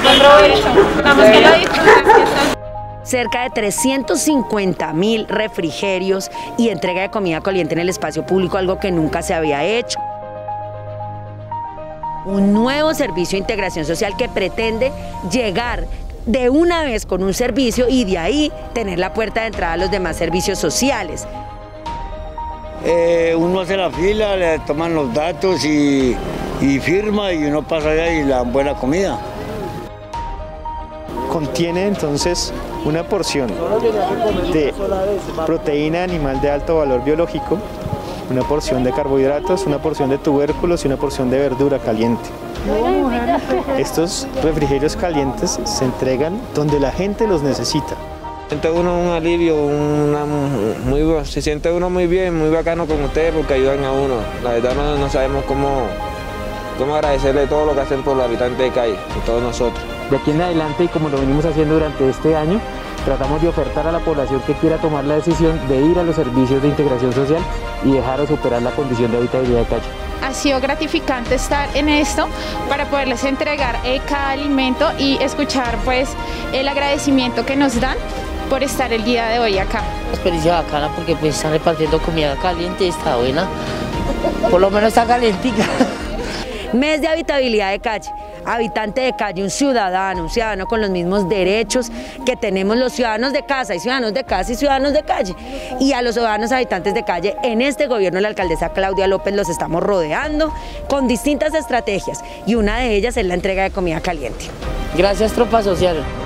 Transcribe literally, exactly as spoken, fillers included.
Buen provecho. Vamos que lo disfrutes. Cerca de trescientos cincuenta mil refrigerios y entrega de comida caliente en el espacio público, algo que nunca se había hecho. Un nuevo servicio de integración social que pretende llegar de una vez con un servicio y de ahí tener la puerta de entrada a los demás servicios sociales. Eh, uno hace la fila, le toman los datos y, y firma y uno pasa allá y le dan buena comida. Contiene entonces una porción de proteína animal de alto valor biológico, una porción de carbohidratos, una porción de tubérculos y una porción de verdura caliente. Estos refrigerios calientes se entregan donde la gente los necesita. Siente uno un alivio, una, muy, se siente uno muy bien, muy bacano con ustedes porque ayudan a uno. La verdad no, no sabemos cómo, cómo agradecerle todo lo que hacen por los habitantes de calle y todos nosotros. De aquí en adelante, y como lo venimos haciendo durante este año, tratamos de ofertar a la población que quiera tomar la decisión de ir a los servicios de integración social y dejar o superar la condición de habitabilidad de calle. Ha sido gratificante estar en esto para poderles entregar eh, cada alimento y escuchar pues el agradecimiento que nos dan por estar el día de hoy acá. Una experiencia bacana porque pues están repartiendo comida caliente, está buena, por lo menos está calientica. Mes de habitabilidad de calle. Habitante de calle, un ciudadano, un ciudadano con los mismos derechos que tenemos los ciudadanos de casa, y ciudadanos de casa y ciudadanos de calle. Y a los ciudadanos habitantes de calle, en este gobierno la alcaldesa Claudia López los estamos rodeando con distintas estrategias y una de ellas es la entrega de comida caliente. Gracias, tropa social.